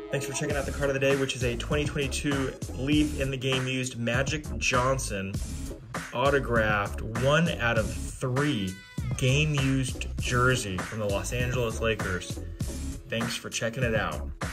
Thanks for checking out the card of the day, which is a 2022 Leaf in the Game Used Magic Johnson autographed 1 out of 3 game used jersey from the Los Angeles Lakers. Thanks for checking it out.